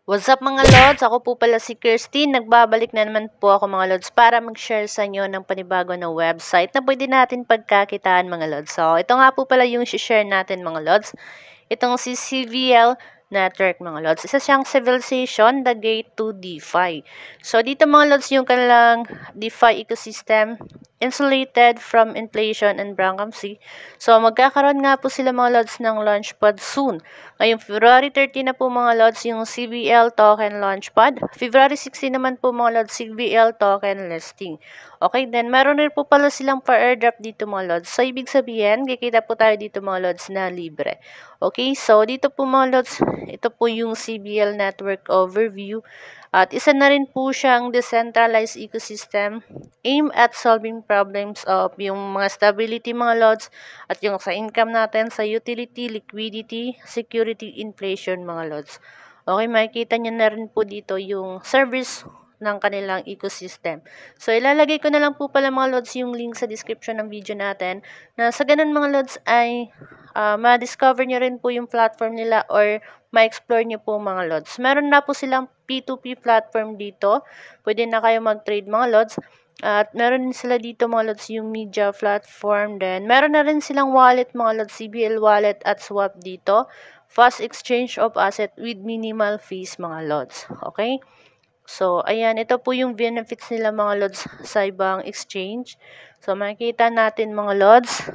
What's up mga Lods? Ako po pala si Kirsty. Nagbabalik na naman po ako mga Lods para mag-share sa inyo ng panibago na website na pwede natin pagkakitaan mga Lods. So, ito nga po pala yung share natin mga Lods. Itong si CVL Network mga Lods. Isa siyang civilization, the gate to DeFi. So, dito mga Lods yung kanilang DeFi ecosystem insulated from inflation and bankruptcy. So, magkakaroon nga po sila mga Lods ng launchpad soon. Ngayong February 30 na po mga Lods yung CVL token launchpad. February 16 naman po mga Lods CVL token listing. Okay, then meron rin po pala silang pa-airdrop dito mga Lods. So, ibig sabihin, kikita po tayo dito mga Lods na libre. Okay, so dito po mga Lods, ito po yung CVL network overview. At isa na rin po siyang decentralized ecosystem aim at solving problems of yung mga stability mga Lods at yung sa income natin sa utility, liquidity, security, inflation mga Lods. Okay, makikita nyo na rin po dito yung service ng kanilang ecosystem. So, ilalagay ko na lang po pala mga Lods yung link sa description ng video natin na sa ganun mga Lods ay ma-discover nyo rin po yung platform nila or ma-explore nyo po mga Lods. Meron na po silang P2P platform dito. Pwede na kayo mag-trade mga Lods. At meron din sila dito mga Lods yung media platform. Then, meron na rin silang wallet mga Lods, CBL wallet at swap dito. Fast exchange of asset with minimal fees mga Lods. Okay? So, ayan, ito po yung benefits nila mga Lods sa ibang exchange. So, makikita natin mga Lods.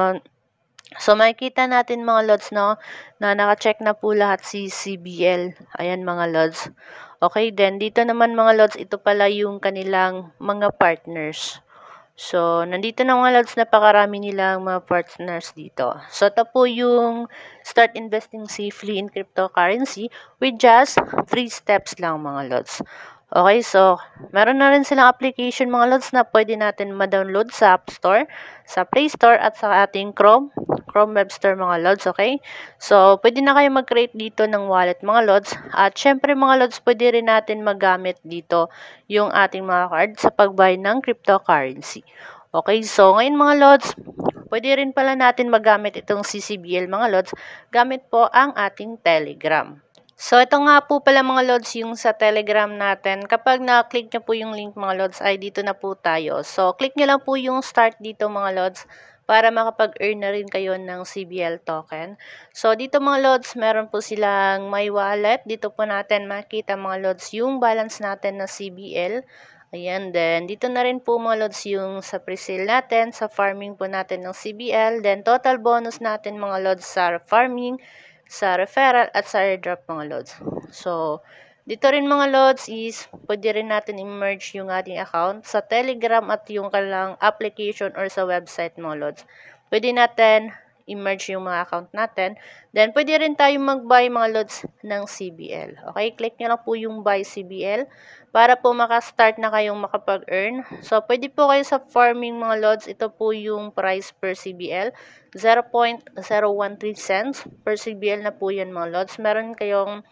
Makikita natin mga Lods, no, na naka-check na po lahat si CBL. Ayan mga Lods. Okay, then dito naman mga Lods, ito pala yung kanilang mga partners. So, nandito na mga Lods, napakarami nilang mga partners dito. So, ito po yung start investing safely in cryptocurrency with just 3 steps lang mga Lods. Okay, so, meron na rin silang application mga Lods na pwede natin ma-download sa App Store, sa Play Store at sa ating Chrome Web Store mga Lods, okay? So, pwede na kayo mag-create dito ng wallet mga Lods. At syempre mga Lods, pwede rin natin magamit dito yung ating mga card sa pag-buy ng cryptocurrency. Okay, so ngayon mga Lods, pwede rin pala natin magamit itong CCBL mga Lods gamit po ang ating Telegram. So, ito nga po pala mga Lods yung sa Telegram natin. Kapag na-click nyo po yung link mga Lods, ay dito na po tayo. So, click nyo lang po yung start dito mga Lods para makapag-earn na rin kayo ng CBL token. So, dito mga Lods, meron po silang My Wallet. Dito po natin makita mga Lods yung balance natin na CBL. Ayan, then dito na rin po mga Lods yung sa pre-sale natin, sa farming po natin ng CBL. Then, total bonus natin mga Lods sa farming, sa referral at sa airdrop mga Lods. So, dito rin mga Lods is pwede rin natin i-merge yung ating account sa Telegram at yung kanilang application or sa website mga Lods. Pwede natin i-merge yung mga account natin. Then, pwede rin tayo mag-buy mga Lods ng CBL. Okay, click nyo lang po yung buy CBL para po makastart na kayong makapag-earn. So, pwede po kayo sa farming mga Lods. Ito po yung price per CBL. 0.013 cents per CBL na po yan mga Lods. Meron kayong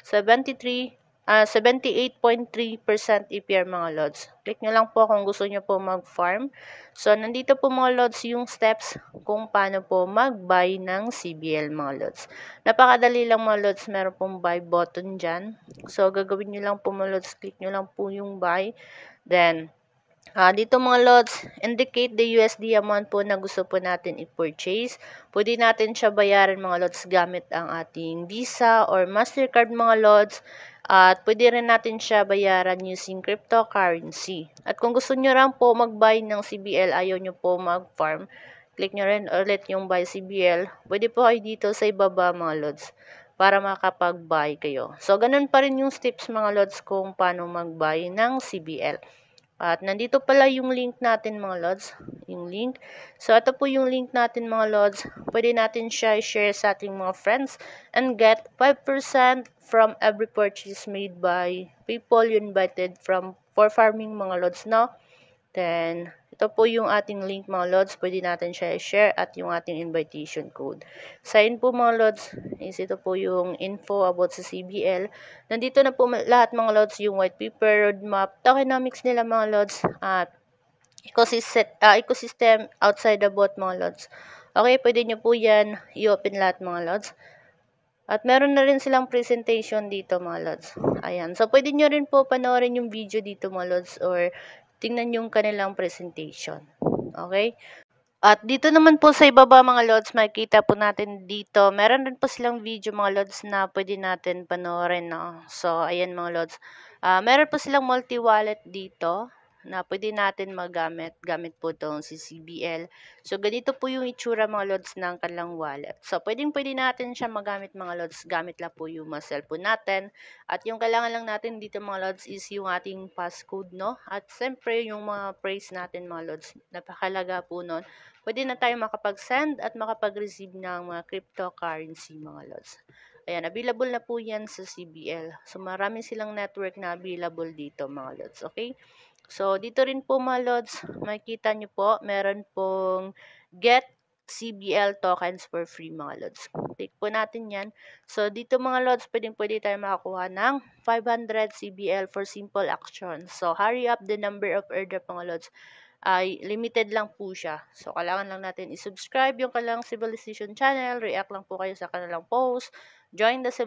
78.3% APR mga Lods. Click nyo lang po kung gusto nyo po mag-farm. So, nandito po mga Lods yung steps kung paano po mag-buy ng CBL mga Lods. Napakadali lang mga Lods. Meron pong buy button dyan. So, gagawin nyo lang po mga Lods. Click nyo lang po yung buy. Then, dito mga Lods, indicate the USD amount po na gusto po natin i-purchase. Pwede natin siya bayaran mga Lods gamit ang ating Visa or Mastercard mga Lods. At pwede rin natin siya bayaran using cryptocurrency. At kung gusto nyo lang po mag-buy ng CBL, ayaw nyo po mag-farm, click nyo rin ulit yung buy CBL. Pwede po kayo dito sa ibaba mga Lods para makapag-buy kayo. So, ganun pa rin yung steps mga Lods kung paano mag-buy ng CBL. At nandito pala yung link natin mga Lods, yung link. So, ito po yung link natin mga Lods. Pwede natin siya i-share sa ating mga friends and get 5% from every purchase made by people you invited for farming mga Lods, no? Then, ito po yung ating link mga Lods. Pwede natin siya i-share at yung ating invitation code. Sign po mga Lods is ito po yung info about sa CBL. Nandito na po lahat mga Lods yung white paper, roadmap, tokenomics nila mga Lods at ecosystem outside the bot mga Lods. Okay, pwede nyo po yan i-open lahat mga Lods. At meron na rin silang presentation dito mga lods. Ayan. So, pwede nyo rin po panoorin yung video dito mga lods or tingnan yung kanilang presentation. Okay? At dito naman po sa ibaba mga lods, makikita po natin dito, meron rin po silang video mga lods na pwede natin panoorin. No? So, ayan mga lods. Meron po silang multi-wallet dito na pwede natin magamit. Gamit po itong CCBL. So, ganito po yung itsura mga lods ng kanilang wallet. So, pwede natin siya magamit mga lods. Gamit lang po yung mga cellphone natin. At yung kailangan lang natin dito mga lods is yung ating passcode, no? At siyempre yung mga phrase natin mga lods. Napakalaga po nun. Pwede na tayo makapag-send at makapag-receive ng mga cryptocurrency mga lods. Ayan, available na po yan sa CBL. So, marami silang network na available dito mga lods. Okay? So, dito rin po mga lods, makikita nyo po, meron pong get CBL tokens for free mga lods. Click po natin yan. So, dito mga lods, pwede tayo makakuha ng 500 CBL for simple action. So, hurry up the number of airdrop mga lods. Ay limited lang po siya. So, kailangan lang natin i-subscribe yung kanilang Civilization channel, react lang po kayo sa kanilang post, join the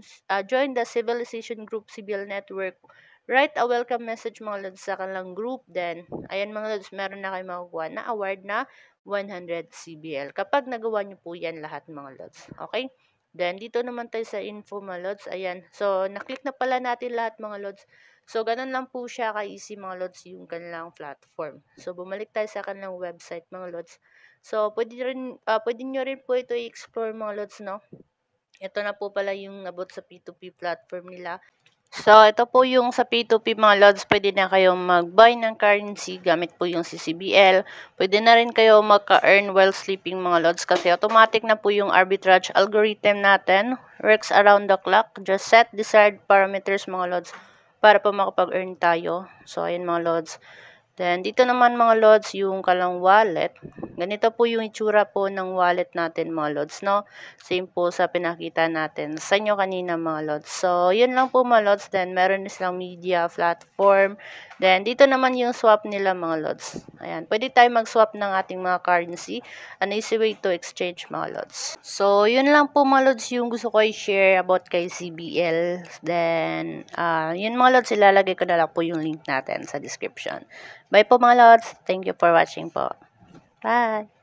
Civilization Group CBL Network, write a welcome message mga lods sa kanilang group, then, ayan mga lods, meron na kayo makukuha na award na 100 CBL kapag nagawa nyo po yan lahat mga lods. Okay? Then, dito naman tayo sa info mga lods. Ayan. So, naklik na pala natin lahat mga lods. So, ganun lang po siya ka-easy mga lods yung kanilang platform. So, bumalik tayo sa kanilang website mga lods. So, pwede nyo rin po ito i-explore mga lods, no? Ito na po pala yung abot sa P2P platform nila. So, ito po yung sa P2P mga lods, pwede na kayong mag-buy ng currency gamit po yung CCBL. Pwede na rin kayo magka-earn while sleeping mga lods kasi automatic na po yung arbitrage algorithm natin. Works around the clock. Just set desired parameters mga lods para po makapag-earn tayo. So, ayun mga lods. Then, dito naman mga lods, yung kalang wallet. Ganito po yung itsura po ng wallet natin mga lods, no? Same po sa pinakita natin sa inyo kanina mga lods. So, yun lang po mga lods. Then, meron na silang media platform. Then, dito naman yung swap nila mga lods. Ayan, pwede tayo mag-swap ng ating mga currency. An easy way to exchange mga lods. So, yun lang po mga lods yung gusto ko i-share about kay CBL. Then, yun mga lods, ilalagay ko na lang po yung link natin sa description. Bye po mga lods. Thank you for watching po. Bye!